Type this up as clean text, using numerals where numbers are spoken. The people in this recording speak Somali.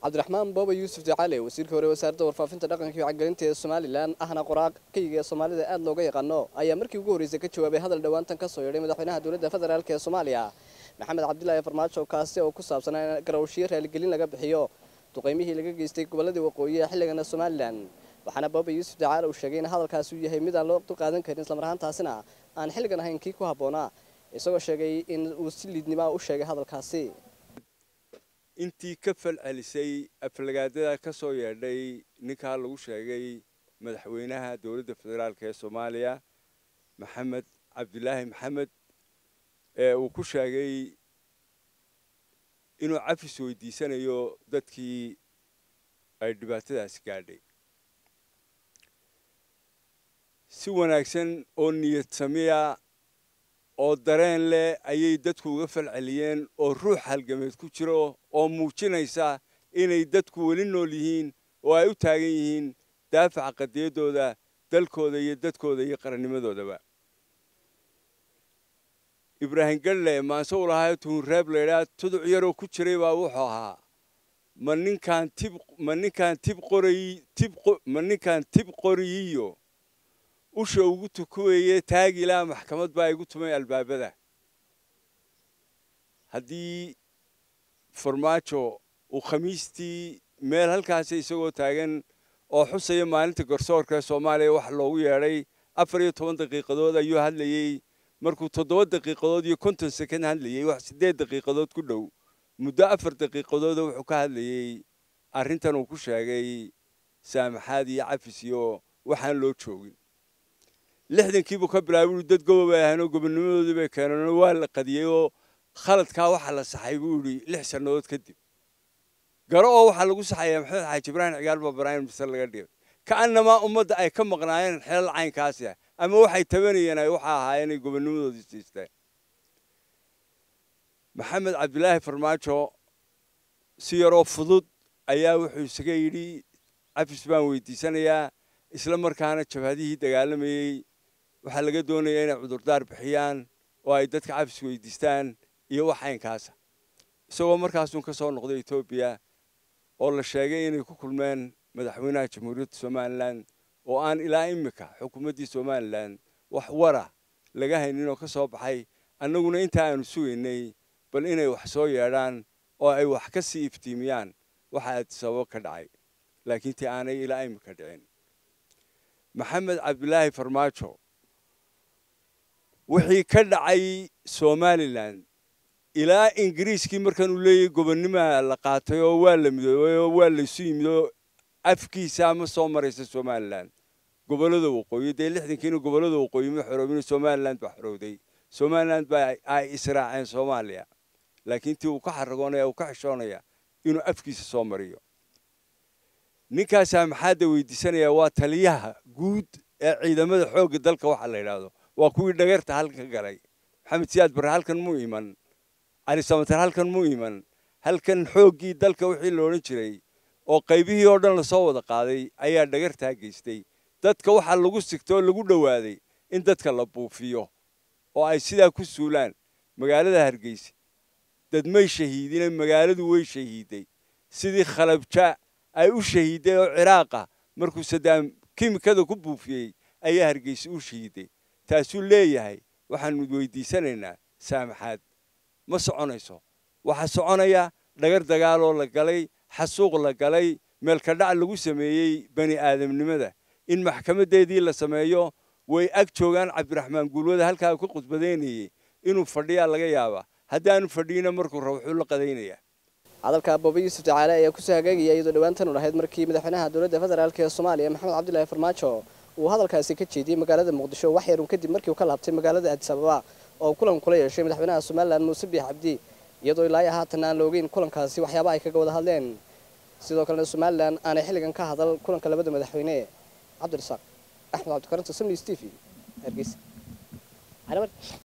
cabdiraxmaan booba yuusuf ducaale wasiirka hore wasaaradda warfaafinta dhaqanka iyo wacyigelinta ee Somaliland ahna qoraaq kayga Soomaalida aad looga yaqaano ayaa markii ugu horeysay ka jawaabay hadal dhawaantan ka soo yeedhay madaxweynaha dowladda federaalka ee Soomaaliya Maxamed Cabdullaahi Farmaajo kaasi oo ku saabsan garawshiye raaligelin laga bixiyo duqeymihii laga geystay gobolada waqooyi ee xilligan Somaliland waxaana booba yuusuf ducaale uu sheegay in hadalkaasi uu yahay mid aan loo qaadan karin isla marhaantaasina aan xilligan ahayn kii ku haboona isagoo sheegay in uu si liidnimo u sheegay hadalkaasi intii ka falcelisay aflagaadada ka soo yeedhay ninka lagu sheegay madaxweynaha dowladda federaalka ee Soomaaliya Maxamed Cabdullaahi Maxamed uu ku sheegay inuu cafis weydiisanayo dadkii ay dhibaatadaas gaadhay si wanaagsan oo niyad samiya oo dareen leh ayay dadku uga falceliyeen oo ruux halgameed ku jiro oo muujinaysa inay dadku weli nool yihiin oo ay u taagan yihiin daafaca qadiyadooda dalkooda iyo dadkooda iyo qarannimadoodaba Ibrahim Galle maanso u lahaa tuun reeb leeyahay tuduc yar oo ku jiray baa wuxuu ahaa ma ninkan tib qoriyo usha ugu tukuweeye taagila maxkamad baa igu tumay albaabada haddii Farmaajo uu khamiistii meel halkaas isagoo taagan oo xusaya maalinta garsoorka Soomaaliya wax loogu yeeray 14 daqiiqadood ayuu hadlayay markuu 7 daqiiqadood iyo 50 second hadlayay wax 8 daqiiqadood ku dhow muddo 4 daqiiqadood wuxuu ka hadlayay arrintan uu ku sheegay saamaxaad iyo cafis iyo waxaan loo joogin 60 buu ka bilaabay dad gobol ay ahayn oo gobonnimadoodii bay keeneen waa la qadiyay oo khaladka waxa la saxay buu yiri 6 sanadood kadib garo oo waxa lagu saxayay Maxamed Xaaji Ibrahim Cigaal Ibrahim bisal laga dhigay kaanama ummadda ay ka maqnaayeen xilal caynkaas ah ama waxay tabanayeen ay waxa ahaayeen gobonnimadoodii siistay Maxamed Cabdullaahi Farmaajo si yaro fudud ayaa wuxuu isaga yiri cafis baan weydiisanayaa isla markaana jabhadihii dagaalamayay waxa laga doonayaa inay cudurdaar bixiyaan oo ay dadka cafis weydiistaan iyo wax aynkaas isagoo markaas uu ka soo noqday Itoobiya oo la sheegay inay ku kulmeen madaxweynaha jamhuuriyadda Somaliland oo aan ilaa imika xukuumadda Somaliland wax wara laga haynin oo ka soo baxay annaguna inta aanu sugeynay bal inay wax soo yeedhaan oo ay wax ka sii iftiimiyaan waxa aad sabab ka dhacay laakiin tii aanay ilaa imika dhicin Maxamed Cabdullaahi Farmaajo wixii ka dhacay Somaliland ilaa Ingiriiskii markan uu leeyay gobonnimada la qaatay oo waa la midoobay oo waa la isu yimid afkiisa ma soo maraysa Somaliland gobolada waqooyi 60 gobolada waqooyi ma xoroobin Somaliland ba xorowday Somaliland ba ay israaceen Soomaaliya laakiin tii uu ka xaragoonay oo ka xishoonaya inuu afkiisa soo mariyo ninkaas maxaad weydiisanaya waa taliyaha guud ee ciidamada xoogga dalka waxa la yiraahdo waa kuwii dhageerta halka galay Maxamed Siyaad Barre halkan muu iman Ali Samatar halkan muu iman halkan xooggii dalka wixii loo oran jiray oo qaybihii oo dhan la soo wada qaaday ayaa dhageerta geystay dadka waxa lagu sigtoo lagu dhawaaday in dadka la buufiyo oo ay sidaa ku suulaan magaalada Hargeysa dad may shahiidin magaaladu way shahiiday sidii khalabja ay u shahiiday oo Iraaqa markuu Saddam kiimikada ku buufiyay ayaa Hargeysa u shahiiday taasuu leeyahay waxaan weydiisanaynaa saamaxaad ma soconayso waxa soconaya dhagar dagaal oo la galay xasuuq la galay meel ka dhac lagu sameeyay bani aadamnimada in maxkamadeedii la sameeyo way ag joogan Cabdiraxmaan Guulwada halka ku qudbadeynayay inuu fadhiya laga yaaba haddaanu fadhiina markuu ruuxu la qadaynaya hadalka booba yuusuf ducaale ayaa ku saagayay iyadoo dhawaantan u lahayd markii madaxweynaha dowladda federaalka ee Soomaaliya Maxamed Cabdullaahi Farmaajo uu hadalkaasi ka jeediyay magaalada Muqdisho wax yar kadib markii uu ka laabtay magaalada Addis Ababa oo kulan kula yeeshay madaxweynaha Somaliland Muuse Biixi Cabdi iyadoo ilaa haatan aan loogeyn kulankaasi waxyaabo ay kaga wada hadleen sidoo kale Somaliland aanay xilligan ka hadal kulanka labada madaxweyne Cabdirasaaq Axmed Cabdi Karanto Somali TV Hargeysa